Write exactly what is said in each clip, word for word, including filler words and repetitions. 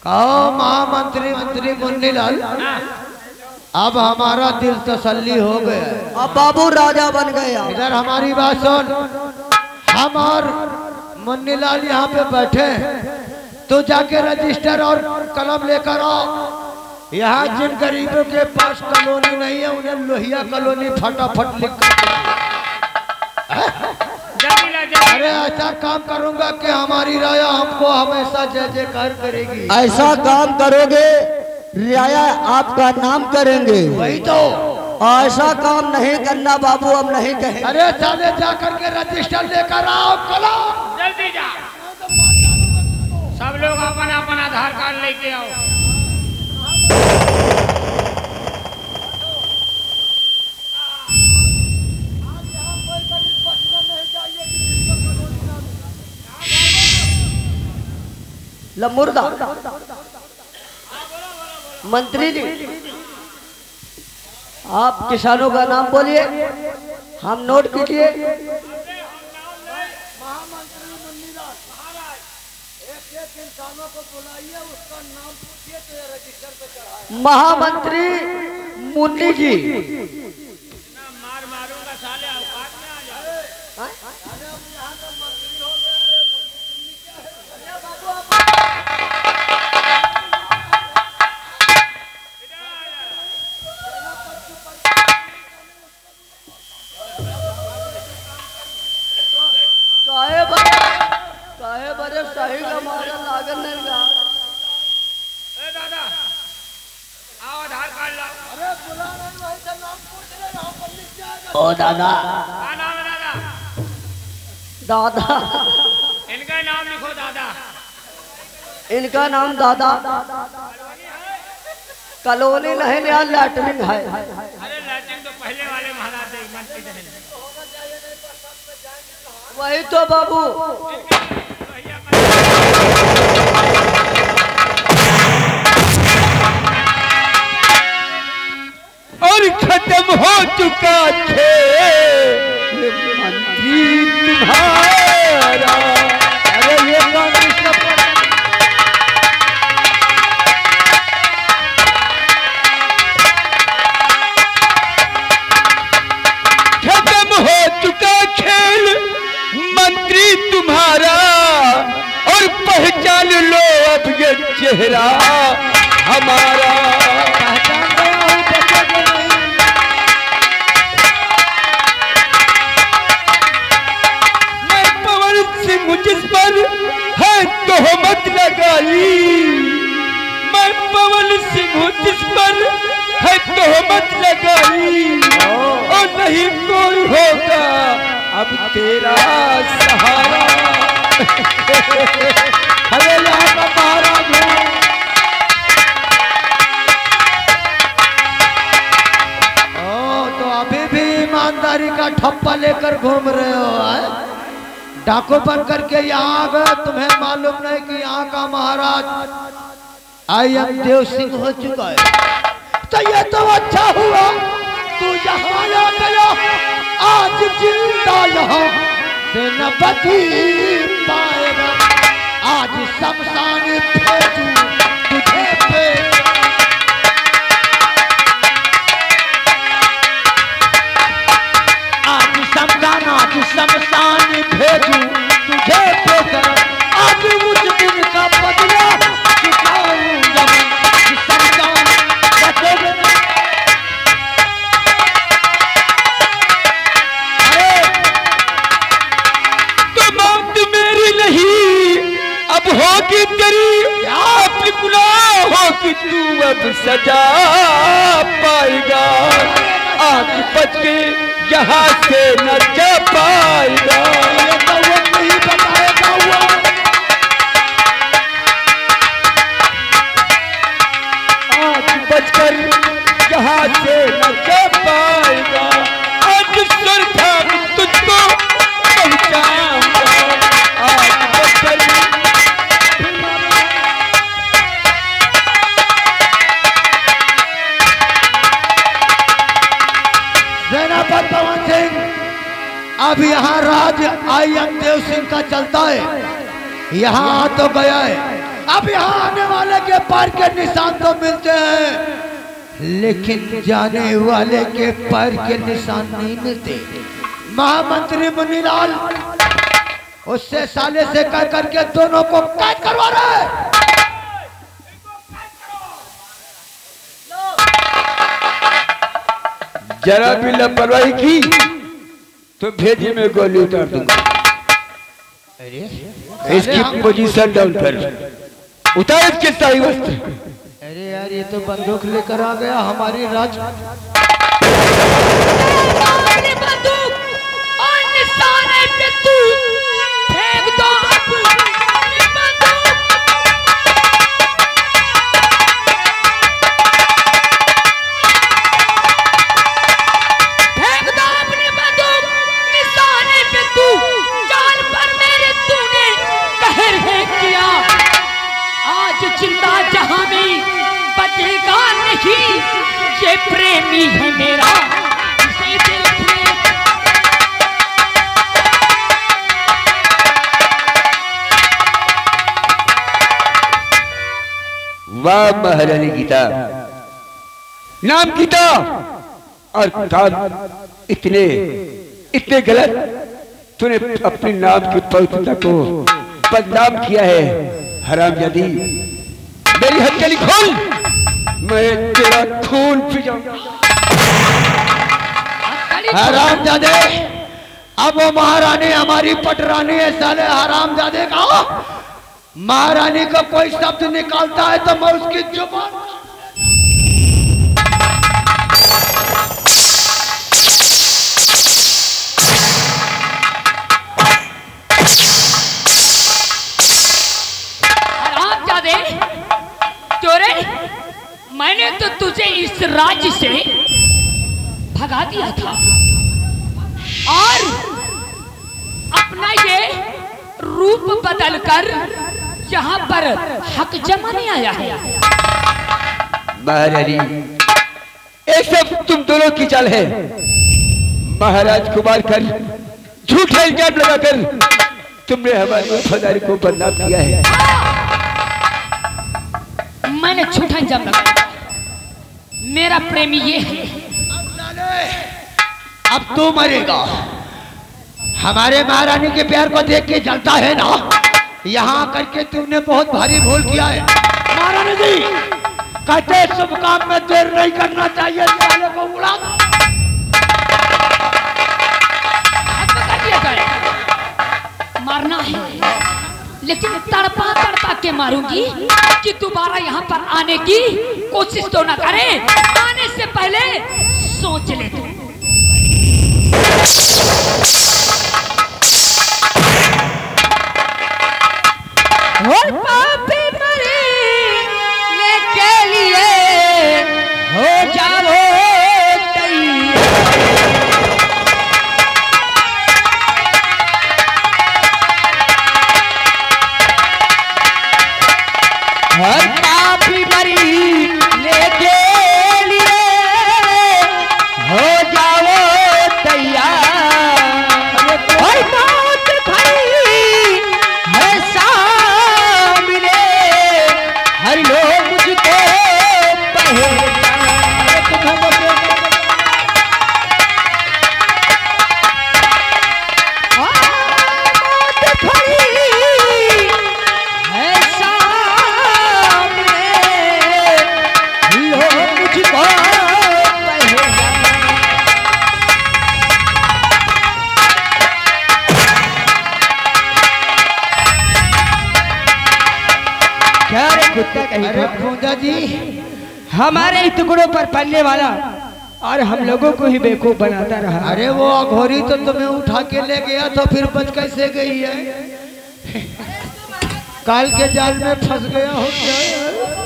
कहो महामंत्री मंत्री मुन्नीलाल, अब हमारा दिल तसल्ली हो गया। अब बाबू राजा बन गया। इधर हमारी बात सुन, हम और मुन्नीलाल यहाँ पे बैठे, तो जाके रजिस्टर और कलम लेकर आओ। यहाँ जिन गरीबों के पास कॉलोनी नहीं है उन्हें लोहिया कॉलोनी फटाफट लिख कर। अरे ऐसा काम करूंगा कि हमारी राया हमको हमेशा जय जयकार करेगी। ऐसा काम करोगे राया आपका नाम करेंगे। वही तो, ऐसा काम नहीं करना बाबू, अब नहीं कहें। अरे चले जा करके रजिस्टर लेकर आओ, कलम जल्दी जा। सब लोग अपना अपना आधार कार्ड लेके आओ। लमुर्दा मंत्री जी, आप किसानों का नाम बोलिए, हम नोट कीजिए। महामंत्री मुन्नी जी। मार मारूंगा साले, औकात में आ जाओ। काहे बजे काहे बजे सही का मारा लागन नहीं गा। ए दादा, आओ आधार कार्ड लाओ। अरे बुला रहे भाई से नाम पूछ रहे, नाम पर लिख जाएगा। ओ दादा, क्या नाम है दादा? दादा इनका नाम लिखो दादा। इनका नाम दादा। कॉलोनी नहीं, यहाँ लैटरिन है। अरे लैट्रिन तो पहले वाले महाराज थे, मंत्री थे। वही तो बाबू। और खत्म हो चुका खेल मंत्री तुम्हारा। अरे ये खत्म हो चुका खेल मंत्री तुम्हारा, और पहचान लो अब ये चेहरा हमारा। मैं पवन सिंह जिस पर है तोहमत लगाई, मैं पवन सिंह जिस पर है तोहमत लगाई, और नहीं कोई होगा अब तेरा सहारा। अरे यहाँ का महाराज हूँ। ओ तो अभी भी ईमानदारी का ठप्पा लेकर घूम रहे हो है? डाकू बन करके यहाँ आ गए, तुम्हें मालूम नहीं कि यहाँ का महाराज आई एम देव सिंह हो चुका है। तो ये तो अच्छा हुआ तू यहाँ आ गया, आज जिंदा यहाँ से न बची पाएगा। आज शमशान भेजूं तुझे पे, आज शमशान आज शमशान भेजूं तुझे पे, आज उस दिन का बदला चुकाऊंगा मैं, शमशान बचोगे। अब होगी तेरी आप गुनाहों की तू अब सजा पाएगा। आज बच के यहाँ से न जा पाएगा। नहीं बताएगा वो, आज बचकर यहाँ से न जा पाएगा। आज सरधाम तुझको पहुँचाऊंगा। आज बचकर पवन सिंह, अब यहाँ राज आई एम देव सिंह का चलता है। यहाँ आ तो गया है, अब यहाँ आने वाले के पैर के निशान तो मिलते हैं, लेकिन जाने वाले के पैर के निशान नहीं मिलते। महामंत्री मुनीलाल उससे साले से कह करके दोनों को कैद करवा रहा है। जरा भी लापरवाही की तो भेजी में गोली उतार दूंगा। इसकी पोजीशन डाउन कर, उतार इसके सारी वस्त्र। अरे यार ये तो बंदूक लेकर आ गया हमारी राज। बंदूक और निशाने पे तू फेंक दो अपनी बंदूक। फेंक दो अपनी बंदूक निशाने पे तू, जान पर मेरे तूने कहर है किया। आज जिंदा जहां में बचेगा नहीं, ये प्रेमी है मेरा, इसे देखिए। वाह महारानी गीता, नाम गीता और काम इतने इतने गलत। तूने अपने नाम की पवित्रता को बदनाम किया है। हरामजादी, मेरी हथेली खोल, मैं तेरा खून पी जाऊंगा। हरामजादे, अब वो महारानी हमारी पटरानी है साले हरामजादे का। महारानी का कोई शब्द निकालता है तो मैं उसकी जुबान। हरामजादे, चोरे, मैंने तो तुझे इस राज्य से भगा दिया था और अपना ये रूप बदलकर यहाँ पर हक जमाने आया है। महारानी, ये सब तुम दोनों की चाल है। महाराज को मार कर झूठे इल्जाम लगाकर तुमने हमारी वफादारी को बदनाम किया है। मैंने झूठा इल्जाम लगाया, मेरा प्रेमी ये है। अब तू मरेगा। हमारे महारानी के प्यार को देख के जलता है ना, यहाँ करके तुमने बहुत भारी भूल किया है। महारानी जी कहते शुभ काम में देर नहीं करना चाहिए, साले को उड़ा दो। मारना है, लेकिन तड़पा तड़पा के मारूंगी कि दोबारा यहाँ पर आने की कोशिश तो ना करे। आने से पहले सोच ले तू। और पापी मरने के लिए हो जाओ तैयार। हर पापी मरने के लिए हो जाओ तैयार। और मौत खड़ी है सामने, हर लोग मुझको अरे पूजा जी, हमारे ही टुकड़ों पर पलने वाला और हम लोगों को ही बेवकूफ बनाता रहा। अरे वो अघोरी तो तुम्हें उठा के ले गया तो फिर बच कैसे गई है? काल के जाल में फंस गया हो क्या?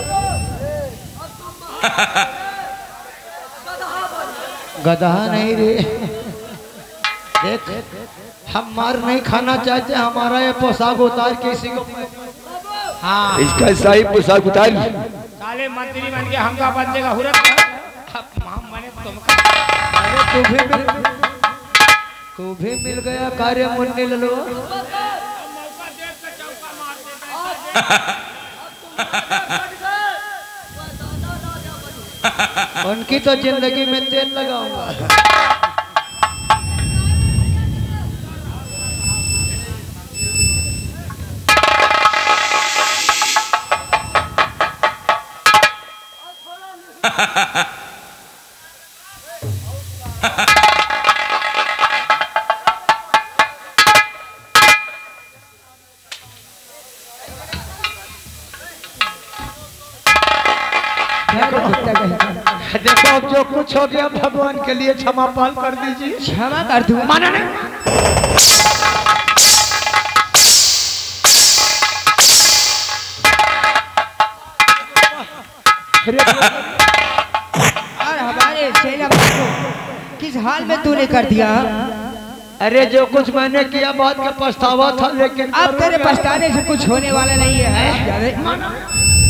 गधा नहीं रे। देख, हम मार नहीं खाना चाहते, हमारा ये पोशाक उतार किसी को। हाँ, इसका सही पोशाक उतार। साले मंत्री बन के हमका बंदे का हुरत मैंने तुमका। अरे तू भी मिल तू भी मिल गया कार्य मुन्नी ललो। उनकी तो जिंदगी में तेल लगाऊंगा। देखो अब जो कुछ हो गया भगवान के लिए क्षमा पाल कर दीजिए। क्षमा कर दूं माना नहीं। और हमारे सेना को किस हाल में तूने कर दिया? अरे जो कुछ मैंने किया बात का पछतावा था, लेकिन अब तेरे पछताने से कुछ होने वाला नहीं है।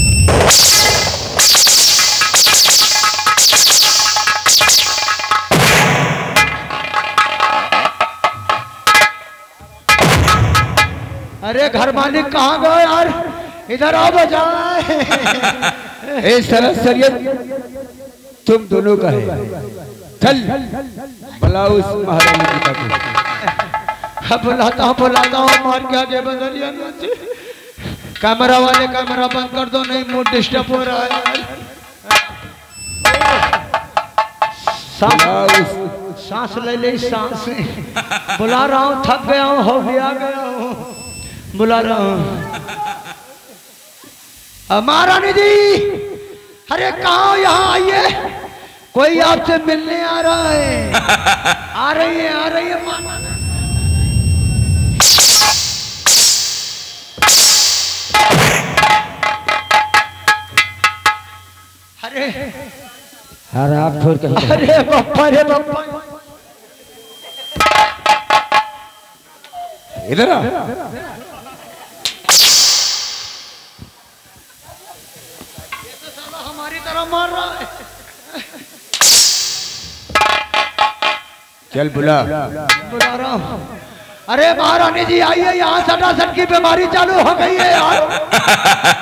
अरे घर मालिक कहाँ गए यार, इधर आओ बजाए। ए सारा शरीयत तुम दोनों का है। चल बुलाओ उस महारानी पिता को। अब बुलाता हूँ बुलाता हूँ मार के आगे बदलिया। कैमरा वाले कैमरा बंद कर दो, नहीं मूड डिस्टर्ब हो रहा है। सांस सांस ले ले सांस। बुला रहा हूँ, थक गया हूँ, हो गया गया हूँ, बुला रहा हूँ। महारानी जी, अरे कहाँ यहाँ आइए, कोई आपसे मिलने आ रहा है। आ रही है आ रही है माना। अरे अरे आप छोड़ के अरे बप्पा रे बप्पा, इधर आ। हमारी तरह मार रहा है। चल बुला बुला रहा हूँ। अरे महारानी जी आइए, यहाँ सटा सट की बीमारी चालू हो गई है यार।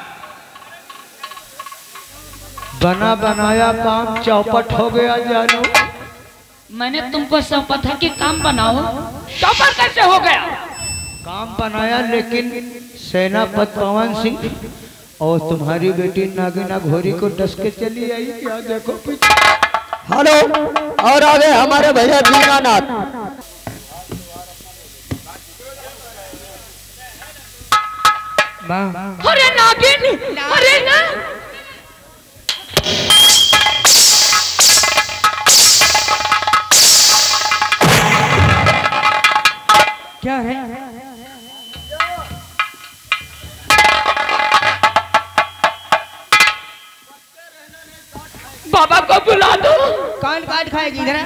बना बनाया काम चौपट हो गया जानू। मैंने तुमको सौंपा था कि काम बनाओ, चौपट कैसे हो गया? काम बनाया, लेकिन सेनापति पवन सिंह और तुम्हारी बेटी नागिना घोरी को डस के चली आई। क्या देखो पीछे। हेलो, और आगे हमारे भैया दीनानाथ। अरे नागिन, अरे ना क्या है? बाबा को बुला दो। कान काट खाएगी इधर।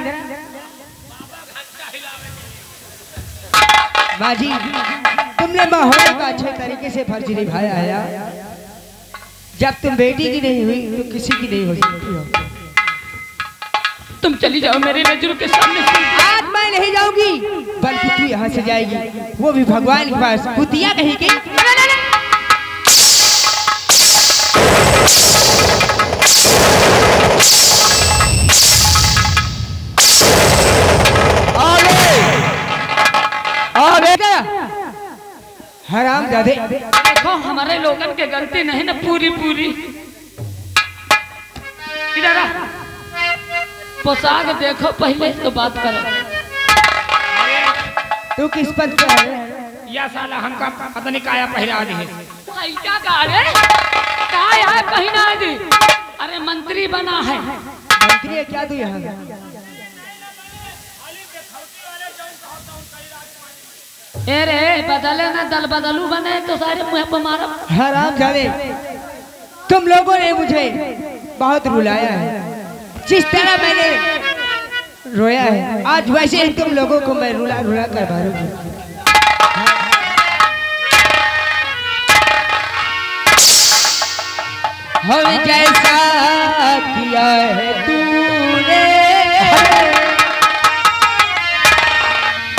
बाजी, तुमने माहौल का अच्छे तरीके से फर्ज निभाया है। जब तुम बेटी की नहीं हुई तो किसी की नहीं हो सकती हो। तुम चली जाओ मेरी नजरों के सामने से। आज मैं नहीं जाऊंगी, बल्कि तू यहाँ से जाएगी, वो भी भगवान के पास। कुतिया कहेगी। हराम जादे, देखो हमारे लोगन के गलती नहीं ना पूरी पूरी। इधर आ, पोशाक देखो पहले तो बात करो। तू किस पद पे है? या साला हमका पता नहीं काया पहला आदि है। भाई क्या कहा रे? काया है पहना आदि? अरे मंत्री बना है। मंत्री है क्या तू यहाँ? ए रे बदले ना दल बदलू बने तो सारे मुँह पर मारो। हराम जादे, तुम लोगों ने मुझे बहुत रुलाया है। जिस तरह मैंने रोया है, आज वैसे ही तुम लोगों को मैं रुला रुला कर मारूंगा। हम जैसा किया है तूने,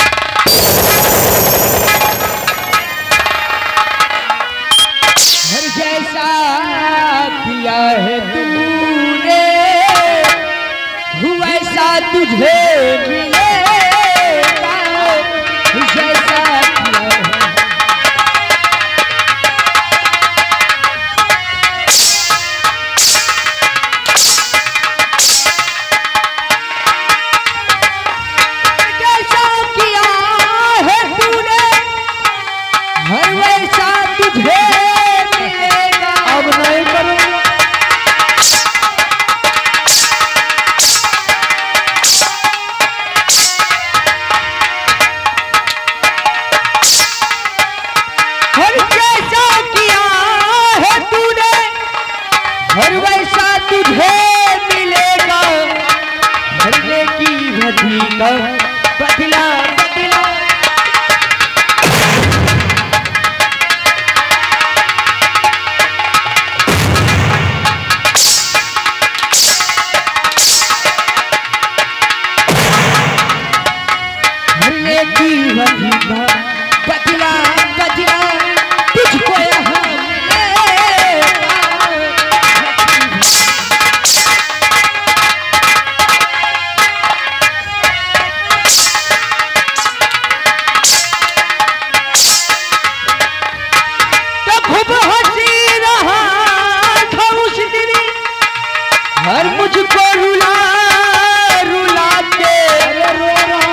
हर जैसा किया है तूने वैसा तुझे मिलेगा, जैसा किया है। जैसा किया है तूने हर वैसा तुझे मिलेगा। अब नहीं करूँगा। हर जैसा किया है तूने हर वैसा तुझे मिलेगा, हर नेकी भली का बदला बदला। हर नेकी भली का बदला बदला तुझको यहाँ मिलेगा। तो खूब हंसी रहा था उस दिन हर मुझको रुला रुला के रो रहा।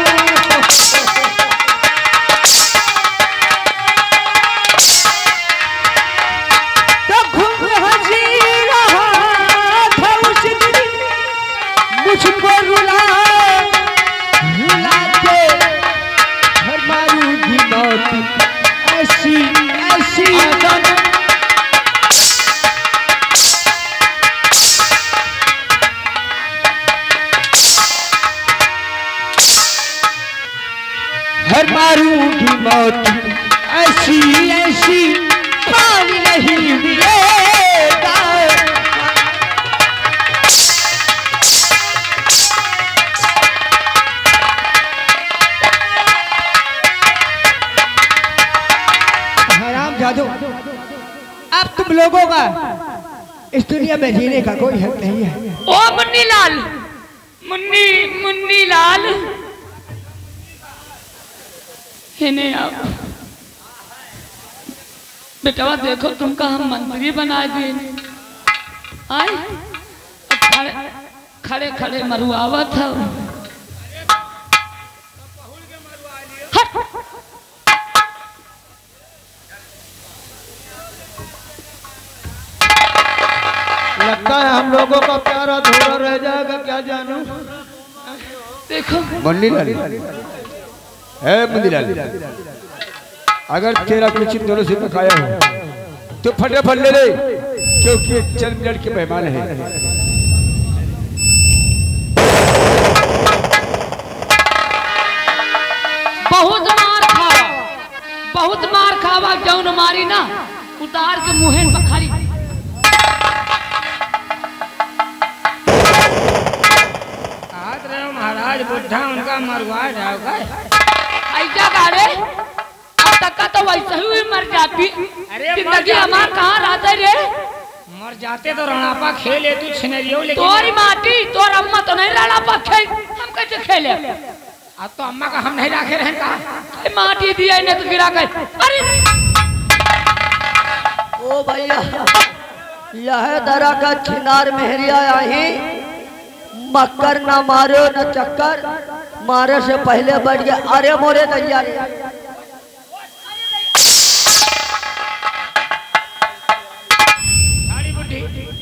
तो खूब हंसी रहा था उस दिन मुझको रुला रुला के हर मारूंगी मौत ऐसी ऐसी। हर मारूंगी मौत ऐसी ऐसी पानी नहीं मिलेगा। हराम जादू, अब तुम लोगों का इस दुनिया में जीने का कोई हक नहीं है। ओ मुन्नी लाल, मुन्नी मुन्नी लाल, इन्हें आप बेटवा देखो तुमका हम मंत्री बना दिए। आए खड़े खड़े खड़े मरुआवा था। हट। लगता है हम लोगों का प्यार अधूरा रह जाएगा, क्या जानूं। देखो मुन्नी लाल है, मुन्नी लाल, अगर तेरा कुछ इन दोनों से बकाया हो तो फटाफट ले ले, क्योंकि ये चंद मिनट के मेहमान है। बहुत मार खावा, बहुत मार खावा, जौन मारी ना उतार के मुहे बखारी। महाराज बुढ़ा उनका मरवा जाओगा। ऐसा गाड़े अब तक का तो वैसे ही मर जाती। अरे जिंदगी हमार कहाँ रहते रे। मर जाते तो रणापा खेले तू छिनरियो, लेकिन तोरी माटी तोर अम्मा तो नहीं रणापा खेल, हम कैसे खेले। अब तो अम्मा का हम नहीं रखे रहे कहा। माटी दिया ने तो गिरा गए। अरे ओ भैया, यह दरा का छिनार मेहरिया आई, मक्कर न मारो न चक्कर, मारे से पहले बढ़ गया। अरे मोरे दैया रे, सारी बुढ़ी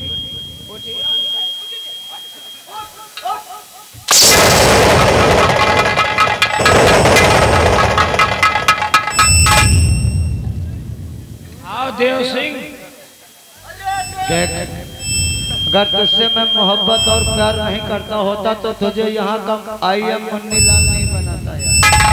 आओ देव सिंह। देख, अगर तुझसे मैं मोहब्बत और प्यार नहीं करता होता तो तुझे यहाँ का आई एम मुन्नी लाल नहीं बनाता यार।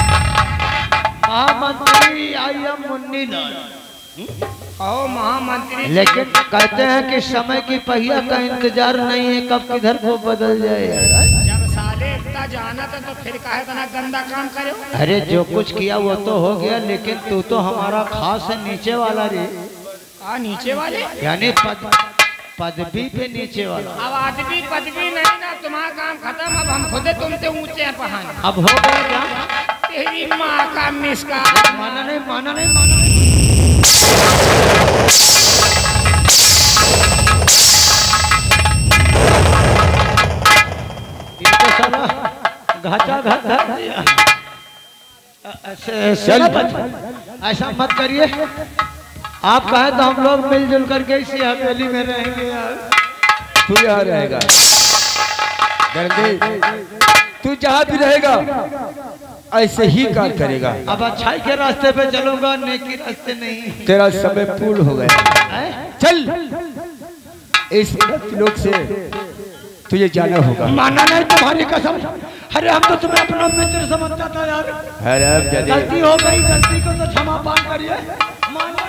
महामंत्री आई एम मुन्नी लाल। आओ महामंत्री। लेकिन कहते हैं कि समय की पहिया का इंतजार नहीं है, कब किधर को बदल जाए यार। जब साले इतना जाना था तो फिर काहे इतना गंदा काम करे। अरे जो कुछ किया वो तो हो गया, लेकिन तू तो हमारा खास है नीचे वाला रे। आ नीचे वाले यानी पद पदवी पे नीचे वाला। अब आदमी पदवी नहीं ना, तुम्हारा काम खत्म। अब हम खुद तुमसे ऊंचे हैं पहाड़। अब हो गया क्या? तेरी माँ का मिसका माना नहीं, माना नहीं, माना नहीं। ये तो साला घाटा घाट घाट दिया। ऐसे चल ऐसा मत करिए। आप कहें तो हम लोग मिलजुल करके इसी हवेली में रहेंगे यार। तू यहाँ रहेगा दर्दे, तू जहाँ भी रहेगा ऐसे ही कार्य करेगा। अब अच्छाई के रास्ते पे चलूंगा, नेकी रास्ते नहीं। तेरा समय पूर्ण हो गया। है? चल इस लोग से तुझे जाना होगा। माना नहीं तुम्हारी कसम। अरे हम तो तुम्हें अपना मित्र समझता था यार। अरे गलती हो गई, गलती को तो क्षमा पान करिए। माना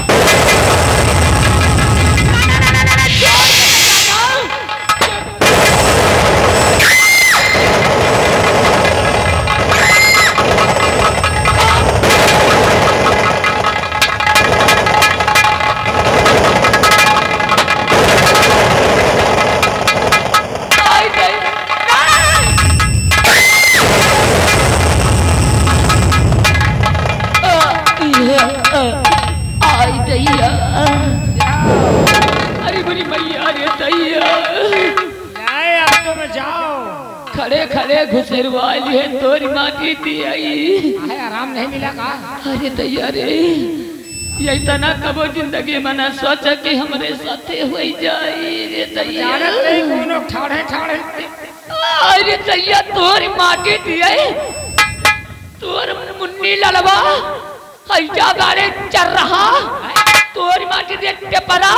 अरे बुरी मैया रे दैया, अब तुम जाओ। खड़े खड़े घुसरवा लिए तोरी माटी दी आई। आराम नहीं मिला का? अरे दैया रे, यही तना कबो जिंदगी में ना सोचा कि हमरे साथे हो जाए रे दैया। कोनो ठाड़े ठाड़े अरे दैया तोरी माटी दी आई, तोर मुन्नी लड़वा ऐजा गाड़े चल रहा, तोरी माटी देख के पड़ा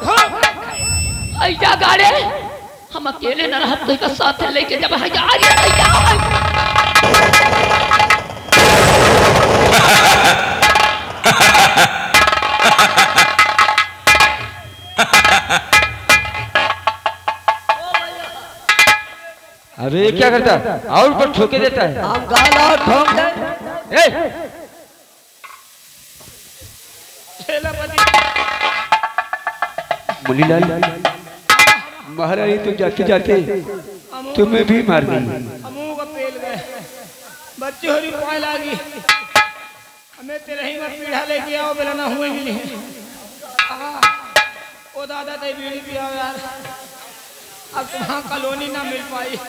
ऐजा गाड़े हम अकेले न रह तो का साथ लेके जब हजार अरे क्या करता है? और ऊपर ठोके देता है। हम गाला ठोक दे। ए मुनीलाल, महारानी तुम जाते जाते तुम्हें भी मार गई। हमू को पेल गए, बच्चे होरी पाए लागी। हमें तेरे ही मत पीढ़ा लेके आओ, बेला ना हुए मिली। ओ दादा ते बीड़ी पिया यार, अब तुम्हां कॉलोनी ना मिल पाई।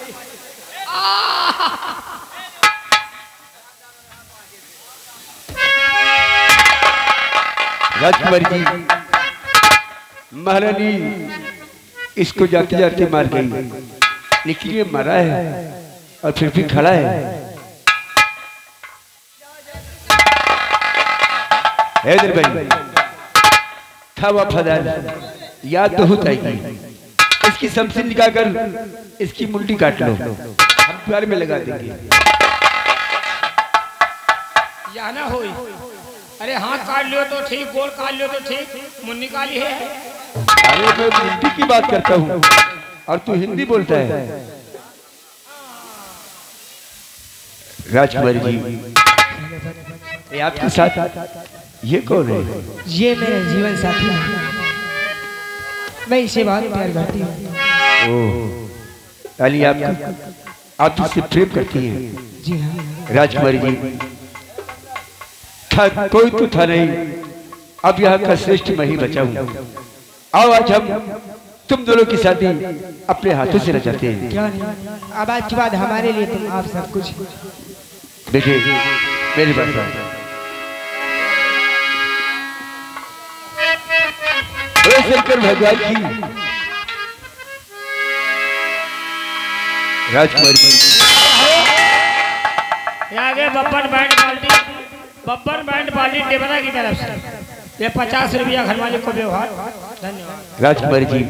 राजकुमारी जी, महारानी इसको जाते जाते मार गई, लेकिन ये मरा है और फिर भी खड़ा है। हैदर भाई था वफादार, याद तो होता ही। इसकी समसी निकालकर इसकी मुंडी काट लो, हम प्यार में लगा देंगे। या ना होई। अरे हाथ काट लियो तो ठीक, गोल काट लियो तो ठीक, मुन्नी काली है। अरे मैं मुंडी की बात करता हूँ और तू हिंदी बोलता है। राजकुमारी जी, ये आपके साथ ये कौन है? ये मेरा जीवन साथी है, मैं इसे बहुत प्यार करती हूँ। ओह, अली आप आप इससे प्रेम करती हैं? जी हाँ। राजकुमारी जी, था कोई तो था नहीं, अब यहाँ का श्रेष्ठ मैं ही बचा हूँ। आओ आज हम तुम दोनों की शादी अपने हाथों से रचाते हैं। क्यों नहीं, अब आज के बाद हमारे लिए तुम आप सब कुछ। देखिए मेरी बात सुनो। शंकर भगवान की राजकुमारी जी, आगे Babbar band party, Babbar band party Tebra की तरफ से ये पचास रुपया घर वाले को व्यवहार। धन्यवाद। राजकुमारी जी,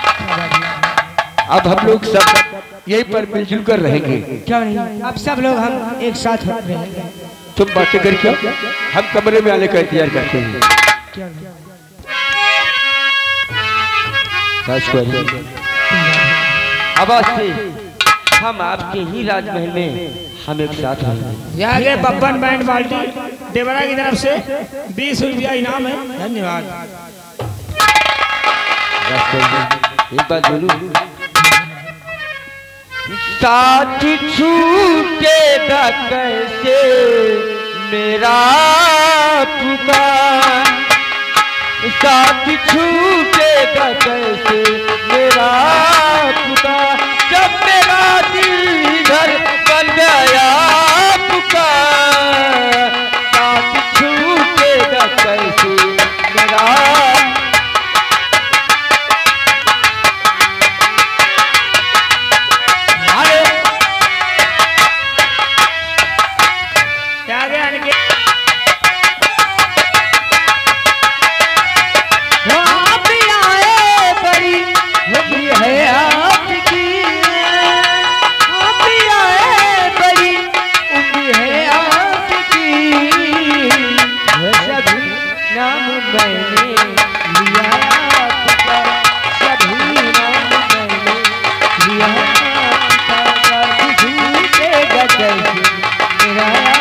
अब हम लोग सब यहीं पर मिलजुल कर रहेंगे। क्यों नहीं, अब सब लोग हम एक साथ रहेंगे। तुम बातें करके हम कमरे में आने का इंतजार करते हैं। क्यों नहीं? राजकुमारी, अब आज से हम आपके ही राजमहल में हम एक साथ रहेंगे। आगे बब्बर बैंड पार्टी टेबरा की तरफ से बीस रुपया इनाम है। धन्यवाद। एक बात बोलूं, साथ छूटेगा कैसे मेरा पुकार, साथ छूटेगा कैसे मेरा पुकार, जब मेरा दिल घर बन गया पुकार, साथ छूटेगा कैसे मेरा। मेरा